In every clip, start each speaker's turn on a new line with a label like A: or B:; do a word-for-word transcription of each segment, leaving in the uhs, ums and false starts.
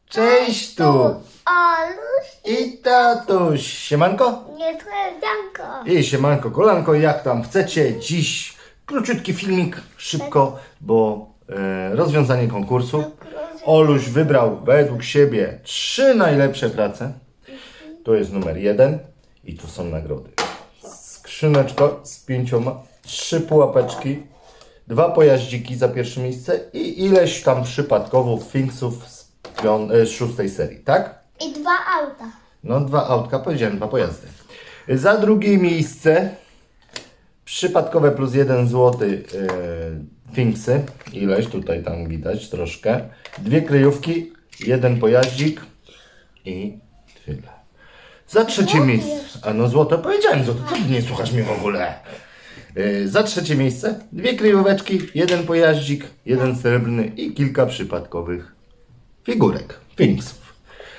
A: Cześć tu!
B: Oluś
A: I tatuś! Siemanko?
B: nie Janko.
A: I siemanko, kolanko, jak tam chcecie? Dziś króciutki filmik, szybko, bo e, rozwiązanie konkursu. Oluś wybrał według siebie trzy najlepsze prace. To jest numer jeden i tu są nagrody. Skrzyneczko z pięcioma, trzy pułapeczki, dwa pojaździki za pierwsze miejsce i ileś tam przypadkowo Finksów z, pią- e, z szóstej serii, tak?
B: I dwa auta.
A: No, dwa autka, powiedziałem, dwa pojazdy. Za drugie miejsce przypadkowe plus jeden złoty yy, Finksy. Ileś tutaj tam widać troszkę. Dwie kryjówki, jeden pojaździk i tyle. Za trzecie miejsce. A no złoto, powiedziałem złoto, co ty nie słuchasz mnie w ogóle? Yy, za trzecie miejsce dwie kryjóweczki, jeden pojaździk, jeden srebrny i kilka przypadkowych figurek Finksów.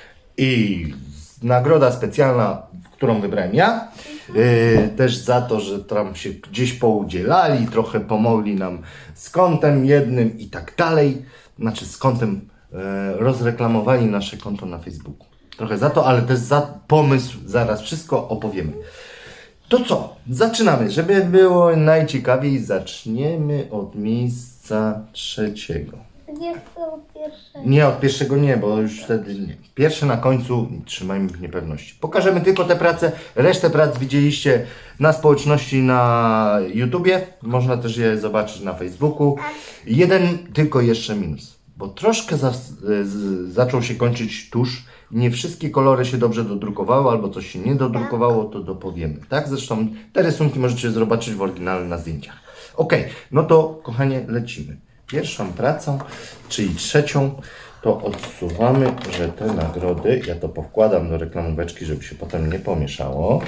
A: I nagroda specjalna, którą wybrałem ja, yy, też za to, że tam się gdzieś poudzielali, trochę pomogli nam z kontem jednym i tak dalej. Znaczy z kontem yy, rozreklamowali nasze konto na Facebooku. Trochę za to, ale też za pomysł, zaraz wszystko opowiemy. To co? Zaczynamy. Żeby było najciekawiej, zaczniemy od miejsca trzeciego.
B: Nie chcę od pierwszego.
A: Nie, od pierwszego nie, bo już wtedy nie. Pierwsze na końcu trzymajmy w niepewności. Pokażemy tylko te prace. Resztę prac widzieliście na społeczności na YouTubie. Można też je zobaczyć na Facebooku. Jeden tylko jeszcze minus, bo troszkę za, z, zaczął się kończyć tusz. Nie wszystkie kolory się dobrze dodrukowały, albo coś się nie dodrukowało, to dopowiemy. Tak? Zresztą te rysunki możecie zobaczyć w oryginale na zdjęciach. Ok, no to kochanie, lecimy. Pierwszą pracą, czyli trzecią, to odsuwamy, że te nagrody, ja to powkładam do reklamóweczki, żeby się potem nie pomieszało.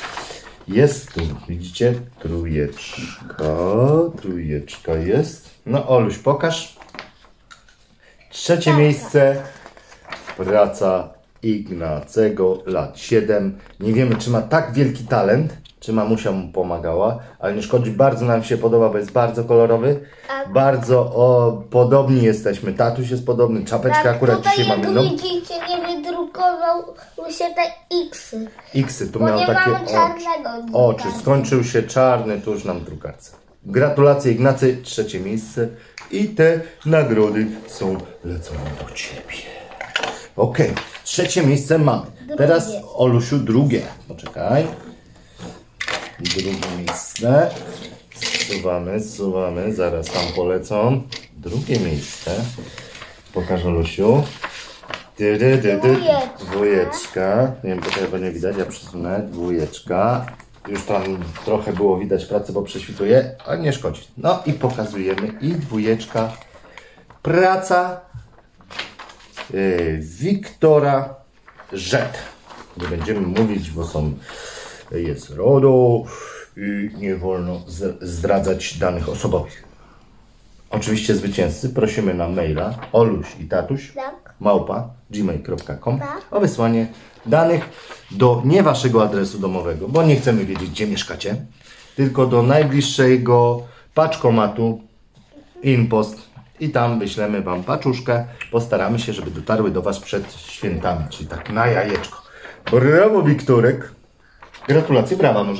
A: Jest tu, widzicie, trójeczka, trójeczka jest. No Oluś, pokaż. Trzecie miejsce, praca Ignacego, lat siedem. Nie wiemy, czy ma tak wielki talent, czy mamusia mu pomagała, ale nie szkodzi, bardzo nam się podoba, bo jest bardzo kolorowy.
B: A...
A: Bardzo o, podobni jesteśmy. Tatuś jest podobny, czapeczkę
B: Tak,
A: akurat
B: tutaj
A: dzisiaj
B: jak
A: mamy. No,
B: widzicie, nie wydrukował się te X-y.
A: Xy, tu
B: Bo
A: miał
B: nie
A: takie
B: mamy czarnego
A: oczy.
B: drukarza.
A: oczy. Skończył się czarny tuż nam drukarce. Gratulacje Ignacy, trzecie miejsce. I te nagrody są lecone do ciebie. Okej, okay. Trzecie miejsce mamy.
B: Drugie.
A: Teraz Olusiu drugie. Poczekaj. Drugie miejsce. Zsuwamy, zsuwamy. Zaraz tam polecą. Drugie miejsce. Pokaż Olusiu. Dy, dy, dy, dy. Dwójeczka. Nie wiem, bo tego nie widać. Ja przesunę. Dwójeczka. Już tam trochę było widać pracy, bo prześwituje, ale nie szkodzi. No i pokazujemy. I dwójeczka. Praca yy, Wiktora Rzet. Nie będziemy mówić, bo są, jest RODO i nie wolno zdradzać danych osobowych. Oczywiście zwycięzcy prosimy na maila oluś i tatuś
B: Tak.
A: małpa gmail kropka com
B: Tak.
A: o wysłanie danych do nie waszego adresu domowego, bo nie chcemy wiedzieć, gdzie mieszkacie, tylko do najbliższego paczkomatu InPost i tam wyślemy wam paczuszkę. Postaramy się, żeby dotarły do was przed świętami, czyli tak na jajeczko. Brawo, Wiktorek. Gratulacje, brawa może.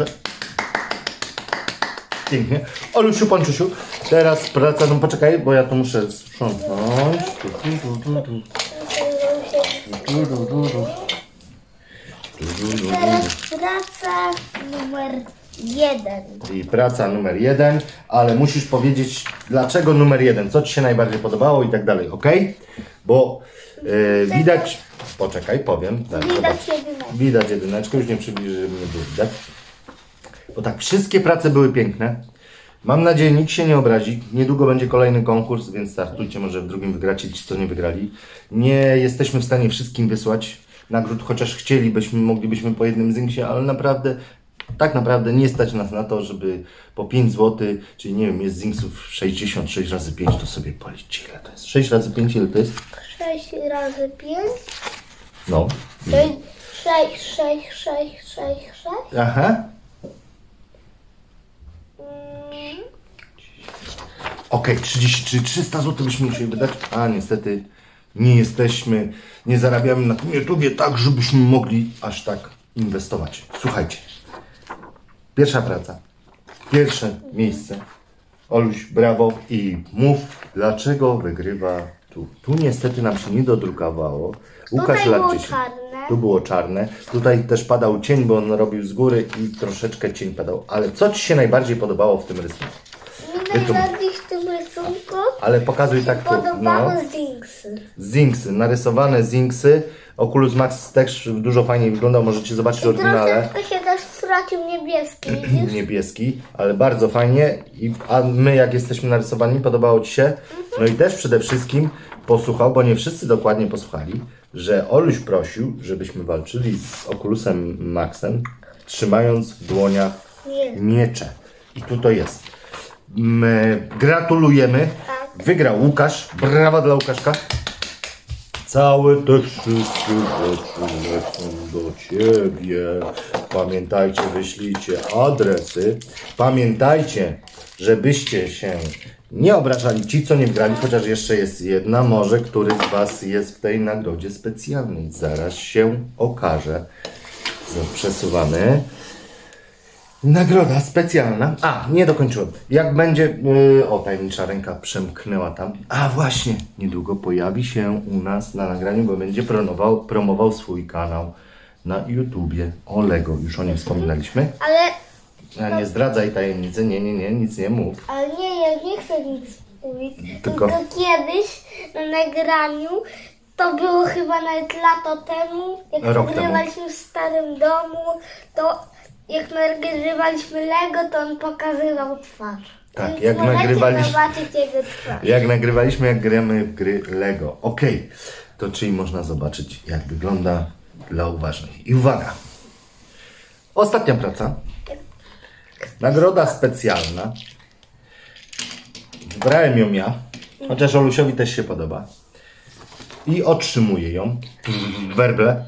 A: Pięknie. Olusiu, Ponczusiu, teraz praca, no poczekaj, bo ja to muszę sprzątnąć. Tu, tu, tu, tu, tu. Tu, tu, tu, tu.
B: Teraz praca numer jeden.
A: I praca numer jeden, ale musisz powiedzieć, dlaczego numer jeden, co ci się najbardziej podobało i tak dalej, ok? Bo yy, widać, poczekaj, powiem. Tak,
B: Widać
A: zobacz.
B: jedyneczkę.
A: Widać jedyneczkę, już nie przybliżę, żeby nie było widać. Bo tak, wszystkie prace były piękne. Mam nadzieję, nikt się nie obrazi. Niedługo będzie kolejny konkurs, więc startujcie, może w drugim wygracie ci, co nie wygrali. Nie jesteśmy w stanie wszystkim wysłać nagród, chociaż chcielibyśmy, moglibyśmy po jednym zinksie, ale naprawdę, tak naprawdę nie stać nas na to, żeby po pięć złotych, czyli nie wiem, jest zinksów sześćdziesiąt, sześć razy pięć, to sobie policzcie, ile to jest. sześć razy pięć, ile to jest?
B: sześć razy pięć.
A: No.
B: sześć, sześć, sześć, sześć, sześć, sześć.
A: Aha. Okej, okay, trzydzieści, czy trzysta złotych byśmy musieli wydać? A niestety nie jesteśmy, nie zarabiamy na tym YouTubie tak, żebyśmy mogli aż tak inwestować. Słuchajcie, pierwsza praca, pierwsze miejsce. Oluś, brawo i mów, dlaczego wygrywa tu. Tu niestety nam się nie dodrukowało. Łukasz
B: Tutaj
A: lat
B: było
A: dziesięć.
B: czarne.
A: Tu było czarne. Tutaj też padał cień, bo on robił z góry i troszeczkę cień padał. Ale co Ci się najbardziej podobało w tym rysunku?
B: Mi najbardziej w tym rysunku
A: Ale pokazuj tak tu.
B: podobało
A: No.
B: Zinksy.
A: Zinksy, narysowane Zinksy. Oculus Max też dużo fajnie wyglądał, możecie zobaczyć w oryginale.
B: Troszeczkę się też stracił niebieski, widzisz?
A: Niebieski, ale bardzo fajnie. I, a my jak jesteśmy narysowani, podobało Ci się? No i też przede wszystkim posłuchał, bo nie wszyscy dokładnie posłuchali, że Oluś prosił, żebyśmy walczyli z Oculusem Maxem, trzymając w dłoniach
B: Nie.
A: miecze. I tu to jest. My gratulujemy.
B: Tak.
A: Wygrał Łukasz. Brawa dla Łukaszka. Całe te wszystkie rzeczy lecą do Ciebie. Pamiętajcie, wyślijcie adresy. Pamiętajcie, żebyście się nie obrażali ci, co nie grali, chociaż jeszcze jest jedna, może któryś z Was jest w tej nagrodzie specjalnej. Zaraz się okaże. Przesuwamy. Nagroda specjalna. A, nie dokończyłem. Jak będzie... Yy, o, tajemnicza ręka przemknęła tam. A właśnie, niedługo pojawi się u nas na nagraniu, bo będzie promował, promował swój kanał na YouTubie. O Lego, już o nim wspominaliśmy.
B: Ale,
A: A nie zdradzaj tajemnicy, nie, nie, nie, nic nie mów.
B: ale nie, ja nie chcę nic mówić.
A: Tylko-
B: Tylko kiedyś na nagraniu, to było chyba nawet lato temu, jak
A: Rok temu.
B: nagrywaliśmy w starym domu, to jak nagrywaliśmy Lego, to on pokazywał twarz.
A: Tak,
B: Więc
A: jak
B: możecie
A: nagrywaliśmy-
B: zobaczyć jego twarz.
A: Jak nagrywaliśmy, jak gramy w gry Lego. Okej, to czyli można zobaczyć, jak wygląda dla uważnych. I uwaga! Ostatnia praca. Nagroda specjalna. Wybrałem ją ja, chociaż Olusiowi też się podoba. I otrzymuję ją. Werble.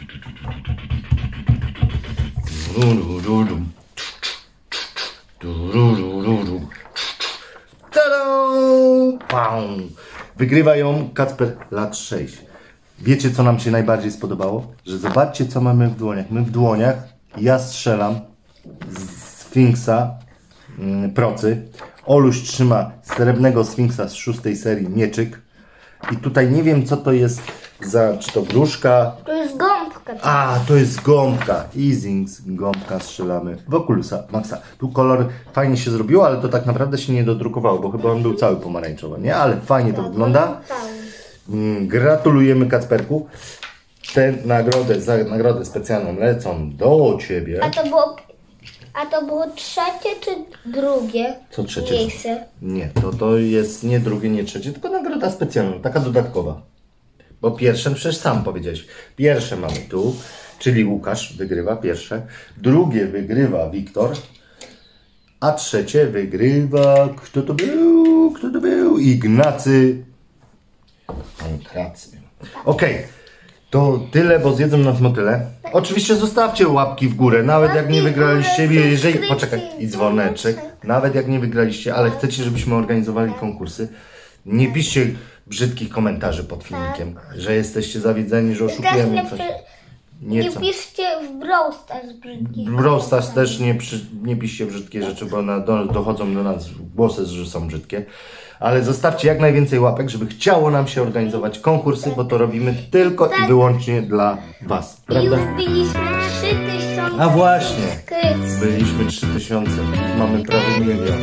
A: Tadam! Pam! Wygrywa ją Kacper lat sześć. Wiecie, co nam się najbardziej spodobało? Że zobaczcie, co mamy w dłoniach. My w dłoniach, ja strzelam z Sfinksa mm, procy. Oluś trzyma srebrnego Sfinksa z szóstej serii mieczyk. I tutaj nie wiem, co to jest za, czy to gruszka.
B: To jest gąbka.
A: A, to jest gąbka. Easings, gąbka, strzelamy w Oculusa Maxa. Tu kolor fajnie się zrobiło, ale to tak naprawdę się nie dodrukowało, bo chyba on był cały pomarańczowy, nie? Ale fajnie to wygląda. Mm, Gratulujemy, Kacperku. Te nagrody, za nagrodę specjalną lecą do Ciebie.
B: A to było, a to było trzecie czy drugie
A: Co trzecie?
B: miejsce?
A: Nie, to, to jest nie drugie, nie trzecie, tylko nagroda specjalna, taka dodatkowa. Bo pierwsze, przecież sam powiedziałeś, pierwsze mamy tu, czyli Łukasz wygrywa pierwsze, drugie wygrywa Wiktor, a trzecie wygrywa, kto to był, kto to był, Ignacy. Ignacy. Okej, to tyle, bo zjedzą nas motyle. Oczywiście zostawcie łapki w górę, nawet jak nie wygraliście, jeżeli, poczekaj, i dzwoneczek, nawet jak nie wygraliście, ale chcecie, żebyśmy organizowali konkursy, nie piszcie brzydkich komentarzy pod filmikiem, że jesteście zawiedzeni, że
B: Też
A: oszukujemy
B: nie,
A: coś.
B: przy,
A: Nie
B: nie
A: co.
B: piszcie w Brawl Stars brzydkich.
A: W Brawl Stars też nie, przy, nie piszcie brzydkie rzeczy, bo na, do, dochodzą do nas głosy, że są brzydkie. Ale zostawcie jak najwięcej łapek, żeby chciało nam się organizować konkursy, bo to robimy tylko i wyłącznie dla Was.
B: I już
A: Prawda?
B: byliśmy trzy tysiące.
A: A właśnie.
B: subskrypcji.
A: Byliśmy trzy tysiące, mamy prawie milion.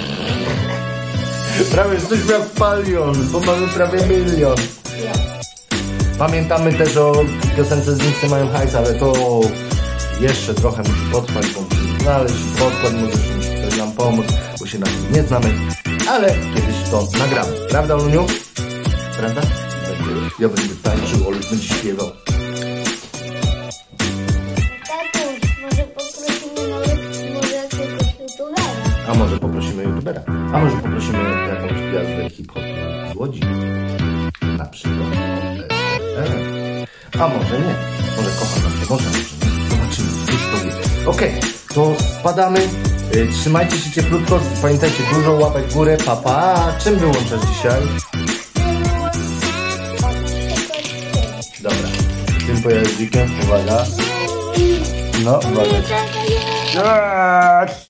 A: Prawie jesteśmy jak palion, bo mamy prawie milion. Pamiętamy też o piosence z Zinksy mają hajs, ale to jeszcze trochę musi potrwać, bo musimy znaleźć podkład muzyczny, musi ktoś nam pomóc, bo się na tym nie znamy, ale kiedyś to nagramy. Prawda, Oluniu? Prawda? Ja będę tańczył, Oluś będzie śpiewał.
B: Tatuś, może poprosimy nawet, może jakiegoś youtubera.
A: A może poprosimy youtubera, a może poprosimy jakąś gwiazdę hip-hopu z Łodzi. Na przykład. A może nie. Może kocha nam pomoże, może nie. Zobaczymy, już to wie. Okej, to spadamy. Y, Trzymajcie się cieplutko. Pamiętajcie, dużo łapek w górę. Pa, pa. Czym wyłączasz dzisiaj? Dobra. Tym pojazdzikiem, uwaga. No, uwaga.
B: Czekaj,